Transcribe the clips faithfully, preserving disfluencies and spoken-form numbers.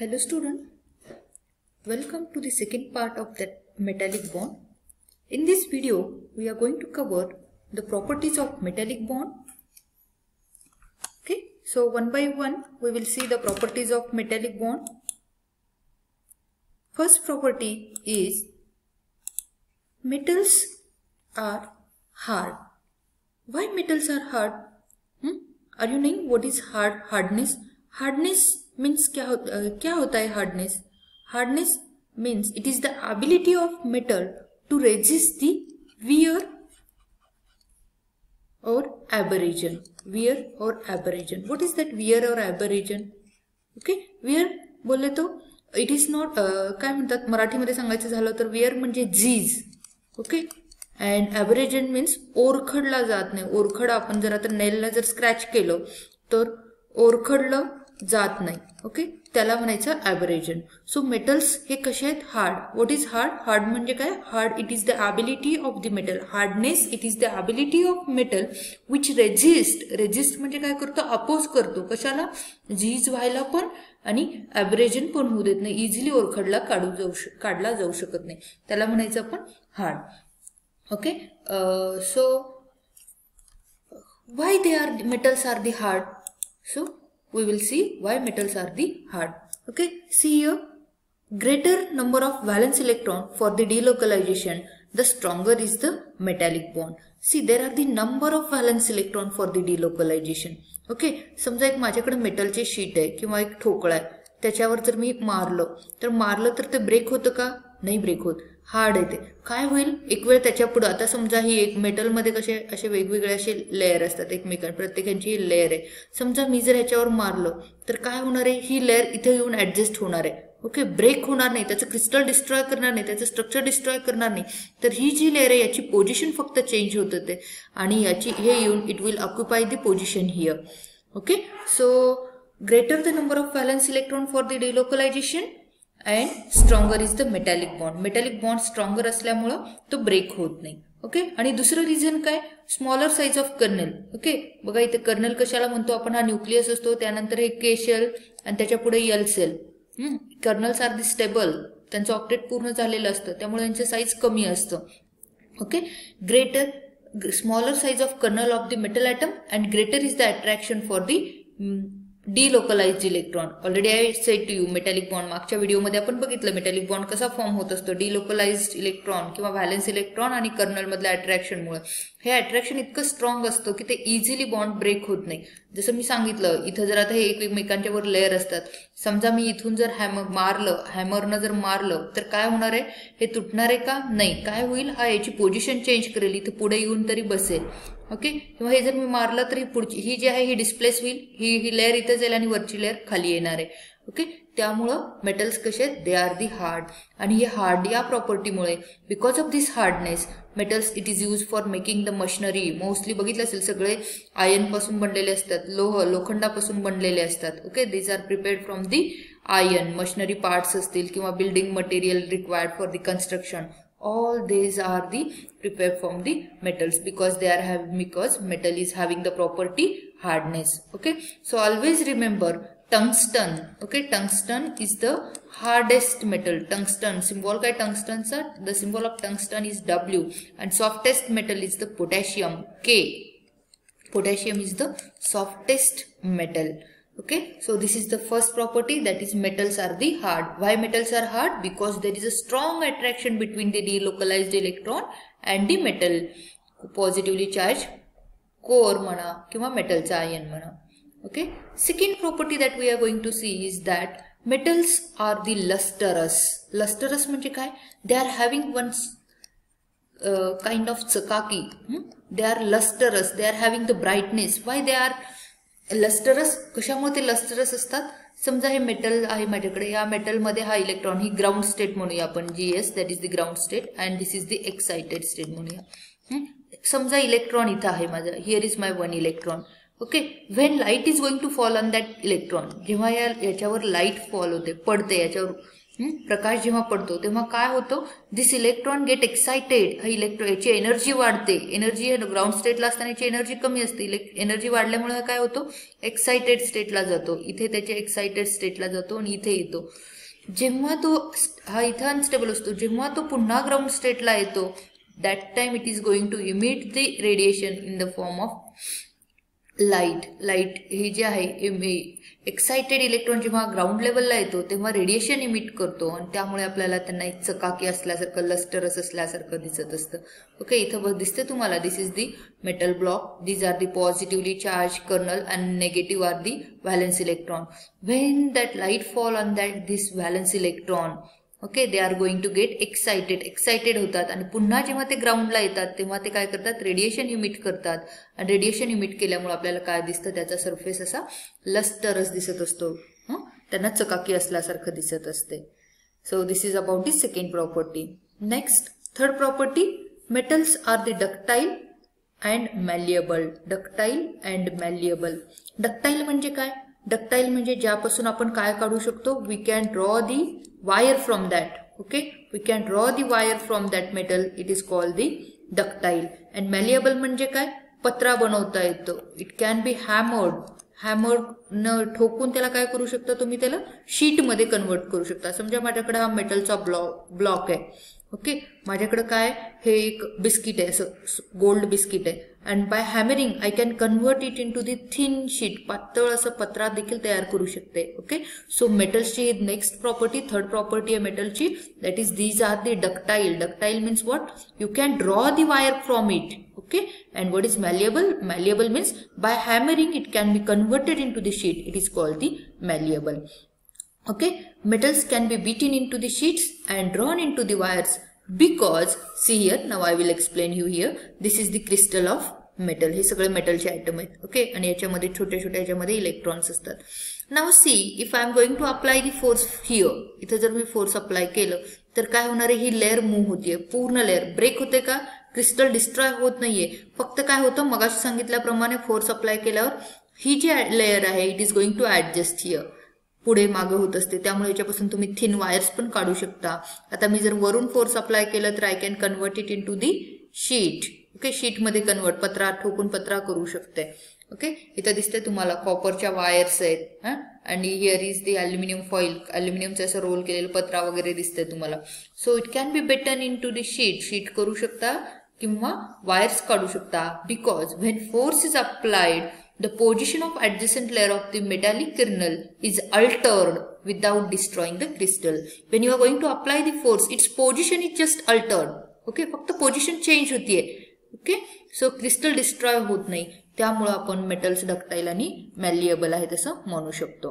Hello student, welcome to the second part of that metallic bond. In this video, we are going to cover the properties of metallic bond. Okay, so one by one we will see the properties of metallic bond. First property is metals are hard. Why metals are hard? Hmm? Are you knowing what is hard hardness? Hardness means क्या हो, uh, क्या होता है hardness? Hardness means it is the ability of metal to resist the wear or abrasion. Wear or abrasion. What is that wear or abrasion? Okay, wear बोलले तो it is not uh, काय म्हणतात मराठीमध्ये सांगायचं झालं तर wear म्हणजे झीज. ओके, and abrasion means ओरखडला जात नाही. ओरखड आपण जर आता नेलला जर स्क्रॅच केलं तर ओरखडलं जात नाही. ओके, त्याला म्हणायचं abrasion. सो मेटल्स हे कसे आहेत? Hard. What is hard? Hard म्हणजे काय? Hard it is the ability of the metal. Hardness it is the ability of metal which resist. Resist म्हणजे काय करतो? अपोज करतो. कशाला? झीज व्हायला पण आणि ॲब्रेजन पण होऊ देत नाही. इझिली ओरखडला काढू जाऊ काढला जाऊ शकत नाही. त्याला म्हणायचं आपण hard. Okay, so why they are metals are the hard? So we will see why metals are the hard. Okay, see here, greater number of valence electron for the delocalization, the stronger is the metallic bond. See, there are the number of valence electron for the delocalization. Okay, समजा एक माझ्याकडे मेटलचे sheet आहे किंवा एक ठोकळा आहे, त्याच्यावर जर मी मारलं तर मारलं तर ते ब्रेक होतं का? नाही ब्रेक होत. हार्ड आहे ते. काय होईल? एक वेळ त्याच्या पुढे आता समजा ही एक मेटलमध्ये कसे असे वेगवेगळे असे लेअर असतात एकमेकां, प्रत्येकांची ही लेअर आहे. समजा मी जर ह्याच्यावर मारलं तर काय होणार आहे? ही लेअर इथे येऊन ऍडजस्ट होणार आहे. ओके, ब्रेक होणार नाही, त्याचं क्रिस्टल डिस्ट्रॉय करणार नाही, त्याचं स्ट्रक्चर डिस्ट्रॉय करणार नाही. तर ही जी लेअर आहे याची पोझिशन फक्त चेंज होत होते आणि याची हे येऊन it will occupy the position here. Okay, so greater the number of valence electron for the delocalisation and stronger is the metallic bond. metallic bond stronger असल्यामुळे तो ब्रेक होत नाही. ओके, आणि दुसरं रिझन काय? Smaller size of kernel. Okay, बघा इथे colonel कशाला म्हणतो आपण? हा न्यूक्लियस असतो, त्यानंतर हे के शेल आणि त्याच्या पुढे यल सेल. कर्नल्स आर दी स्टेबल, त्यांचं ऑक्टेट पूर्ण झालेलं असतं, त्यामुळे त्यांचं साईज कमी असतं. Okay, greater smaller size of kernel of the metal atom and greater is the attraction for the delocalised electron. Already I said to you metallic bond. मागच्या व्हिडिओमध्ये आपण बघितलं मेटॅलिक बॉन्ड कसा फॉर्म होत असतो. डिलोकलाइज्ड इलेक्ट्रॉन किंवा valence electron आणि kernel मधल्या अट्रॅक्शनमुळे हे अट्रॅक्शन इतकं स्ट्रॉंग असतं की ते इझिली बॉन्ड ब्रेक होत नाही. जसं मी सांगितलं, इथं जर आता हे एकमेकांच्या वर लेअर असतात, समजा मी इथून जर हॅमर मारलं, हॅमरनं जर मारलं तर काय होणार आहे? हे तुटणार आहे का? नाही. काय होईल? हा याची पोझिशन चेंज करेल, इथं पुढे येऊन तरी बसेल. ओके, किंवा हे जर मी मारलं तर ही पुढची ही जी आहे ही डिस्प्लेस होईल, ही ही लेअर इथं जाईल आणि वरची लेअर खाली येणार आहे. ओके, त्यामुळं मेटल्स कसे आहेत? They are the hard. आणि हे हार्ड या प्रॉपर्टीमुळे, because of this hardness, metals it is use for making the machinery. Mostly बघितलं असेल सगळे आयर्न पासून बनलेले असतात, लोह लोखंडापासून बनलेले असतात. Okay, these are prepared from the iron. Machinery parts असतील किंवा building material required for the construction, all these are the prepared from the metals because they are having because metal is having the property hardness. Okay, so always remember tungsten. Okay, tungsten is the hardest metal. Tungsten symbol काय tungsten चा? The symbol of tungsten is W and softest metal is the potassium, K. Potassium is the softest metal. Okay, so this is the first property, that is metals are the hard. Why metals are hard? Because there is a strong attraction between the delocalized electron and the metal. Positively charged core म्हणा किंवा मेटलचा ion म्हणा. Okay, second property that we are going to see is that metals are the lustrous. Lustrous म्हणजे काय? They are having one uh, kind of चकाकी. hmm? They are lustrous. They are having the brightness. Why they are lustrous? कशामुळे ते lustrous असतात? समजा हे metal आहे माझ्याकडे, या मेटलमध्ये हा इलेक्ट्रॉन, ही ग्राउंड स्टेट म्हणूया आपण, G S that is the ground state and this is the excited state म्हणूया. समजा इलेक्ट्रॉन इथं आहे माझा, here is my one electron. Okay, when light is going to fall on that electron, जेव्हा या याच्यावर लाईट फॉल होते, पडते याच्यावर, प्रकाश जेव्हा पडतो तेव्हा काय होतो, दिस इलेक्ट्रॉन गेट एक्साइटेड, हा इलेक्ट्रॉन याची एनर्जी वाढते, एनर्जी ग्राउंड स्टेटला असताना याची एनर्जी कमी असते, एनर्जी वाढल्यामुळे काय होतो, एक्साइटेड स्टेटला जातो, इथे त्याच्या एक्साइटेड स्टेटला जातो आणि इथे येतो. जेव्हा तो हा इथे अनस्टेबल असतो, जेव्हा तो पुन्हा ग्राउंड स्टेटला येतो that time it is going to emit the radiation in the form of light. Light हे जे आहे एक्साइटेड इलेक्ट्रॉन जेव्हा ग्राउंड लेवलला येतो तेव्हा रेडिएशन इमिट करतो आणि त्यामुळे आपल्याला त्यांना एक चकाकी असल्यासारखं, लस्टरस असल्यासारखं दिसत असतं. ओके, इथं बघ दिसते तुम्हाला, this is the metal block, these are the positively charge kernel and negative are the valence electron. When that light fall on that this valence electron, okay, they are going to get excited, excited होतात आणि पुन्हा जेव्हा ते ग्राउंडला येतात तेव्हा ते काय करतात, रेडिएशन इमिट करतात आणि रेडिएशन इमिट केल्यामुळे आपल्याला काय दिसतं, त्याचा सरफेस असा लस्टरस दिसत असतो, त्यांना चकाकी असल्यासारखं दिसत असते. So this is about the second property. Next third property, metals are the ductile and malleable. Ductile and malleable. Ductile म्हणजे काय, डक्टाईल म्हणजे ज्यापासून आपण काय काढू शकतो, we can draw the wire from that. Okay, we can draw the wire from that metal, it is called the ductile. And malleable म्हणजे काय, पत्रा बनवता येतो, it can be hammered, hammered न ठोकून त्याला काय करू शकता तुम्ही, त्याला शीट मध्ये कन्वर्ट करू शकता. समजा माझ्याकडे हा मेटलचा ब्लॉक ब्लॉक आहे, ओके, माझ्याकडे काय, हे एक बिस्किट आहे, असं गोल्ड बिस्किट आहे, and by hammering I can convert it into the thin sheet, पातळ असं पत्रा देखील तयार करू शकते. ओके, सो मेटल्सची नेक्स्ट प्रॉपर्टी, थर्ड प्रॉपर्टी आहे मेटलची, that is these are the ductile. Ductile means what, you can draw the wire from it. Okay, and what is malleable? Malleable means by hammering it can be converted into the sheet, it is called the malleable. Okay, metals can be beaten into the sheets and drawn into the wires because, see here, now I will explain you here, this is the crystal of metal. हे सगळे मेटलचे item आहेत. Okay, आणि याच्यामध्ये छोट्या छोट्या याच्यामध्ये electrons असतात. Now see, if I am going to apply the force here, इथं जर मी फोर्स अप्लाय केलं तर काय होणार आहे, ही लेअर मूव्ह होतीये, पूर्ण लेअर ब्रेक होते का, क्रिस्टल डिस्ट्रॉय होत नाहीये, फक्त काय होतं, मगाशी सांगितल्याप्रमाणे फोर्स अप्लाय केल्यावर ही जी लेअर आहे it is going to adjust here, पुढे मागे होत असते, त्यामुळे याच्यापासून तुम्ही थिन वायर्स पण काढू शकता. आता मी जर वरून फोर्स अप्लाय केलं तर I can convert it into the sheet. Okay, sheet मध्ये कन्वर्ट, पत्रा ठोकून पत्रा करू शकते. ओके, इथं दिसते तुम्हाला कॉपरच्या वायर्स आहेत, आणि here is the aluminium foil, अल्युमिनियमचं असं रोल केलेलं पत्रा वगैरे दिसते तुम्हाला. So it can be beaten into the sheet, sheet करू शकता किंवा वायर्स काढू शकता. Because when force is applied the position of adjacent layer of the metallic kernel is altered without destroying the crystal. When you are going to apply the force, its position is just altered. Okay, फक्त position change होतीये. Okay, so crystal destroy होत नाही, त्यामुळे आपण metals ductile आणि malleable आहेत असं म्हणू शकतो.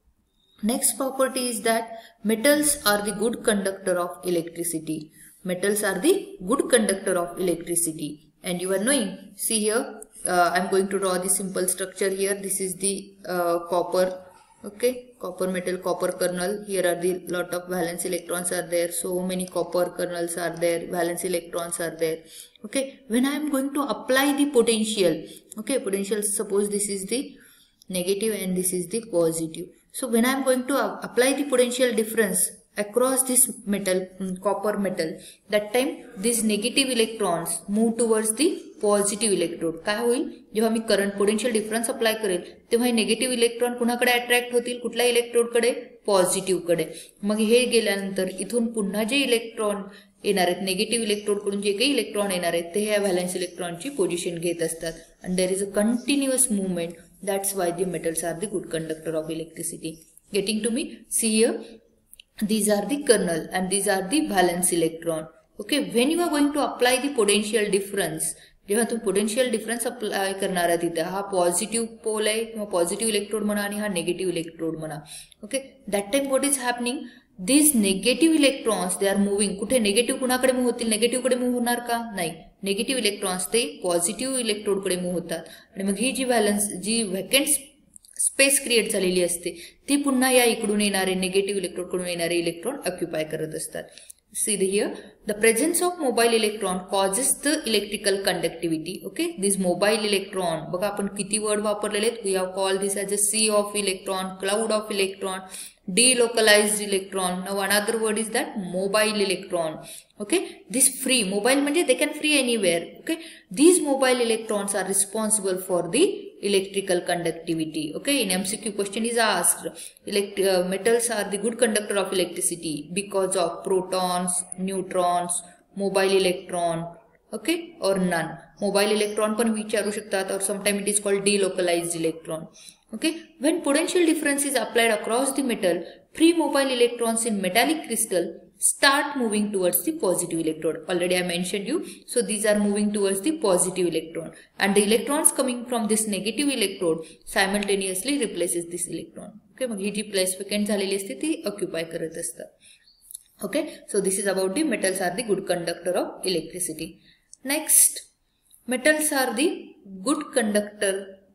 Next property is that metals are the good conductor of electricity. Metals are the good conductor of electricity, and you are knowing, see here, Uh, I am going to draw the simple structure here. This is the uh, copper, okay, copper metal, copper kernel. Here are the lot of valence electrons are there. So many copper kernels are there, valence electrons are there. Okay, when I am going to apply the potential, okay, potential, suppose this is the negative and this is the positive. So when I am going to apply the potential difference across this metal, copper metal, that time these negative electrons move towards the positive electrode. काय होईल, जेव्हा मी current potential difference apply करेल तेव्हा हे negative electron कुणाकडे attract होतील, कुठल्या इलेक्ट्रोड कडे, पॉझिटिव्ह कडे. मग हे गेल्यानंतर इथून पुन्हा जे इलेक्ट्रॉन येणार आहेत, निगेटिव्ह इलेक्ट्रोड कडून जे काही इलेक्ट्रॉन येणार आहेत ते ह्या व्हॅलन्स इलेक्ट्रॉनची पोझिशन घेत असतात. And there is a continuous movement. That's why the metals are the good conductor of electricity. Getting to me, see here, these are the kernel and these are the valence electron. Okay, when you are going to apply the potential difference, जेव्हा तुम्ही potential difference apply करणार आहे तिथे, हा positive pole आहे किंवा positive electrode म्हणा आणि हा निगेटिव्ह इलेक्ट्रोड म्हणा. Okay, that time what is happening, this negative electrons they are moving. कुठे निगेटिव्ह कुणाकडे मूव्ह होतील, निगेटिव्ह कडे मूव्ह होणार का, नाही, निगेटिव्ह इलेक्ट्रॉन्स ते पॉझिटिव्ह इलेक्ट्रोड कडे मूव्ह होतात. आणि मग ही जी व्हॅलन्स, जी व्हॅकंट स्पेस क्रिएट झालेली असते ती पुन्हा या इकडून येणारे निगेटिव्ह इलेक्ट्रोड कडून येणारे इलेक्ट्रॉन ऑक्युपाय करत असतात. see the here, the presence of mobile electron causes the electrical conductivity. Okay, this mobile electron, बघा आपण किती word वापरलेले आहेत. We have called this as a sea of electron, cloud of electron, delocalized electron. Now another word is that mobile electron. Okay, this free mobile म्हणजे they can free anywhere. Okay, these mobile electrons are responsible for the electrical conductivity. Okay, in M C Q question is asked, elect uh, metals are the good conductor of electricity because of protons, neutrons, mobile electron. Okay, or none. Mobile electron पण विचारू शकतात, or sometimes it is called delocalized electron. Okay, when potential difference is applied across the metal, free mobile electrons in metallic crystal start moving towards the positive electrode. Already I mentioned you. So these are moving towards the positive electron, and the electrons coming from this negative electrode simultaneously replaces this electron. Okay, मग ही जी place vacant झालेली असते ती occupy करत असतात. Okay, so this is about the metals are the good conductor of electricity. Next, metals are the good conductor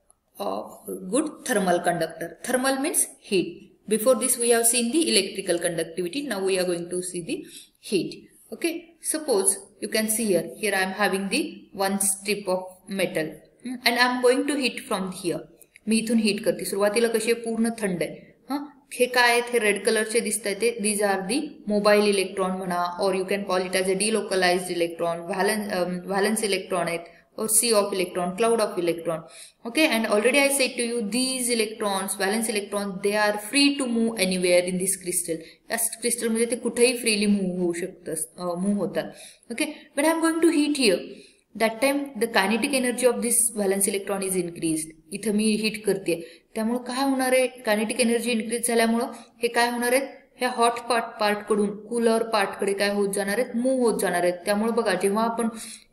of good thermal conductor. Thermal means heat. Before this we have seen the electrical conductivity. Now we are going to see the heat. Okay, suppose you can see here, here I am having the one strip of metal and I am going to heat from here. मी इथून heat करते. सुरुवातीला कशी आहे, पूर्ण थंड आहे. हां, हे काय आहेत, हे रेड कलरचे दिसतात ते, these are the mobile electron म्हणा, or you can call it as a delocalized electron, valence um, valence electron आहेत, or sea of electron, cloud of electron. Okay, and already I said to you, these electrons, valence electrons, they are free to move anywhere in this crystal. As crystal मध्ये ते कुठेही freely move होऊ शकतात, move होतात. Okay, but I am going to heat here. That time the kinetic energy of this valence electron is increased. इथं मी heat करते, त्यामुळे काय होणार आहे, kinetic energy increase झाल्यामुळे हे काय होणार आहे, ह्या हॉट पार्ट पार्ट कडून कूलर पार्ट कडे काय होत जाणार आहेत, मूव होत जाणार आहेत. त्यामुळे बघा, जेव्हा आपण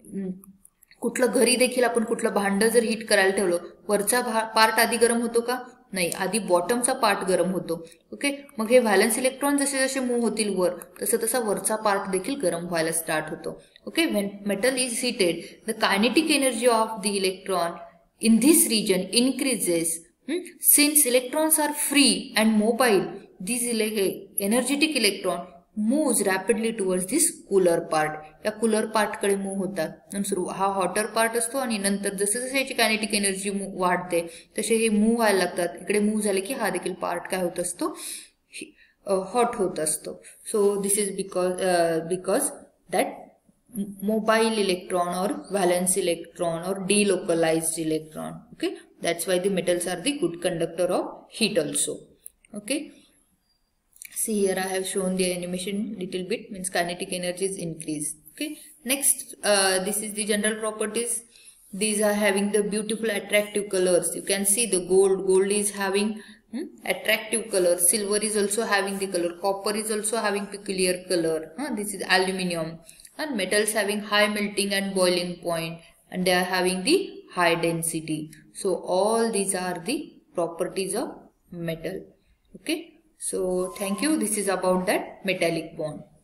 कुठलं घरी देखील आपण कुठलं भांडं जर हीट करायला ठेवलं, वरचा पार्ट आधी गरम होतो का, नाही, आधी बॉटमचा पार्ट गरम होतो. ओके, मग हे व्हॅलन्स इलेक्ट्रॉन जसे जसे मूव होतील वर, तसं तसा वरचा पार्ट देखील गरम व्हायला स्टार्ट होतो. Okay, when metal is heated, the kinetic energy of the electron in this region increases. Since electrons are free and mobile, these energetic electron moves rapidly towards this cooler part. या cooler part कडे move होतात. नंतर हा hotter part असतो आणि नंतर जसे जसे याची कायनेटिक एनर्जी वाढते तसे हे मूव व्हायला लागतात. इकडे मूव झाले की हा देखील पार्ट काय होत असतो, हॉट होत असतो. So this is because because that mobile electron or valence electron or delocalized electron. Okay, that's why the metals are the good conductor of heat also. Okay, see here I have shown the animation little bit, means kinetic energy is increased. Okay, next uh, this is the general properties. These are having the beautiful attractive colors. You can see the gold gold is having hmm, attractive color. Silver is also having the color. Copper is also having peculiar color. Huh? This is aluminium. And metals having high melting and boiling point, and they are having the high density. So all these are the properties of metal. Okay, so thank you. This is about that metallic bond.